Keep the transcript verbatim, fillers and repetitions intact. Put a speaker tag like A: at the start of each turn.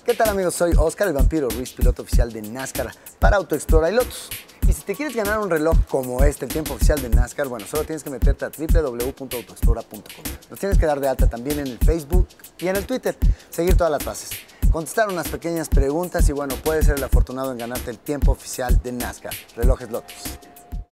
A: ¿Qué tal amigos? Soy Oscar, el vampiro Ruiz, piloto oficial de NASCAR para Autoexplora y Lotus. Y si te quieres ganar un reloj como este, el tiempo oficial de NASCAR, bueno, solo tienes que meterte a w w w punto autoexplora punto com. Nos tienes que dar de alta también en el Facebook y en el Twitter, seguir todas las bases, contestar unas pequeñas preguntas y bueno, puedes ser el afortunado en ganarte el tiempo oficial de NASCAR, Relojes Lotus.